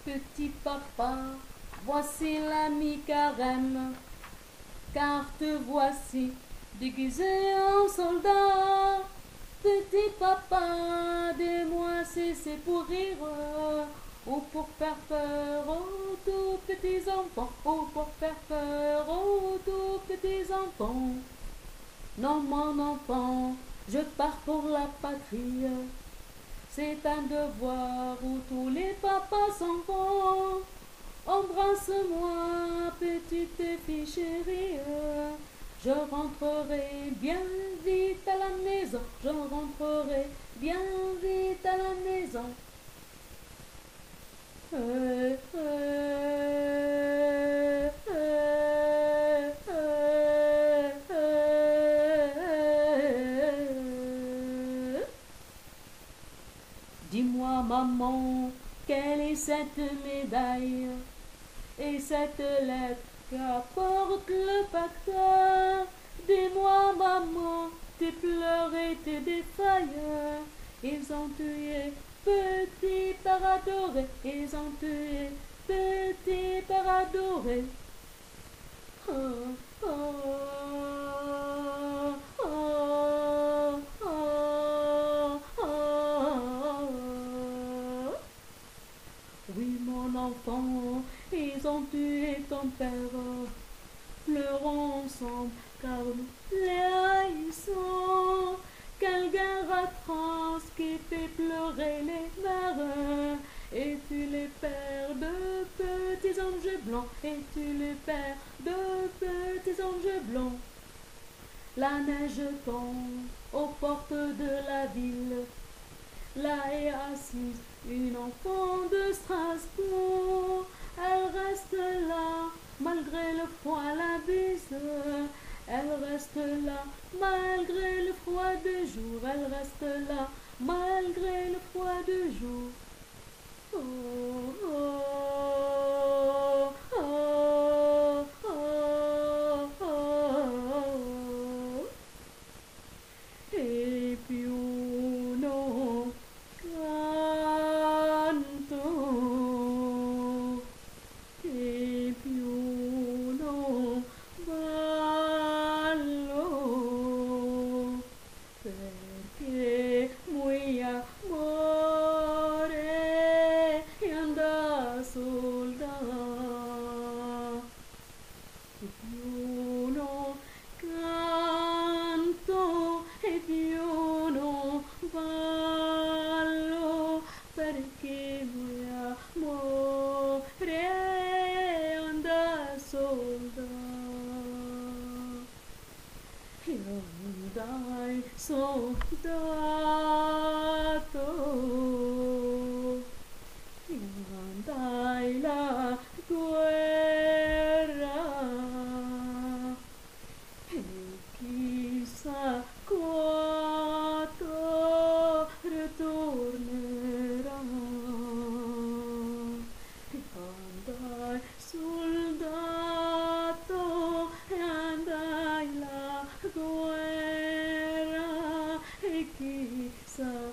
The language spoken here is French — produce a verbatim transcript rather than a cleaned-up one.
Petit papa, voici l'ami Carême, car te voici déguisé en soldat. Petit papa, dis-moi si c'est pour rire ou pour faire peur aux tout petits enfants, ou pour faire peur aux tout petits enfants. Non, mon enfant, je pars pour la patrie. C'est un devoir où tous les papas s'en vont. Embrasse-moi, petite fille chérie. Je rentrerai bien vite à la maison. Je rentrerai bien vite à la maison. Euh, euh, euh, euh, euh. Dis-moi, maman, quelle est cette médaille et cette lettre qu'apporte le facteur? Dis-moi, maman, tes pleurs et tes défailles, ils ont tué petit père adoré, ils ont tué petit père adoré. Oh, oh, oh, oh, oh, oh. Oui, mon enfant, ils ont tué ton père. Pleurons ensemble, car nous les haïssons. Quelle guerre atroce qui fait pleurer les mères. Et tu les pères de petits anges blancs, et tu les pères de petits anges blancs. La neige tombe aux portes de la ville. Là est assise une enfant de Strasbourg. Elle reste là malgré le froid, la bise. Elle reste là malgré le froid du jour. Elle reste là malgré le froid du jour. Oh, oh, oh, oh, oh, oh. E più non canto, e più non ballo, perché mui amore anda soldato. E più non canto, e più non ballo, perché mui amore anda soldato. Io andai soldato, io andai la guerra, e chissà quando ritornerà. E andai soldato, e andai la guerra, e chissà